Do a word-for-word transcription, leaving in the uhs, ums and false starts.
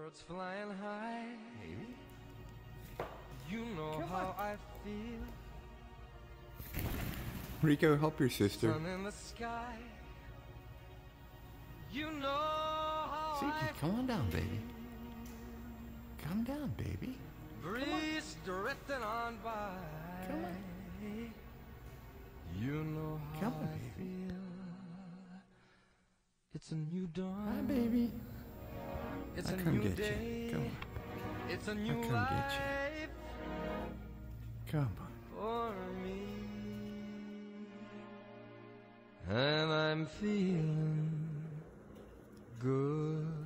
Birds flying high. Baby. You know Come how on. I feel. Rico, help your sister. Sun in the sky. You know how See, I come on down, baby. Calm down, baby. breeze drifting on by. Come on. You know how Come on, I baby. feel. It's a new dawn. Hi, baby. It's I'll a come new get you. day. Come on. It's a new come life get Come on. for me. And I'm feeling good.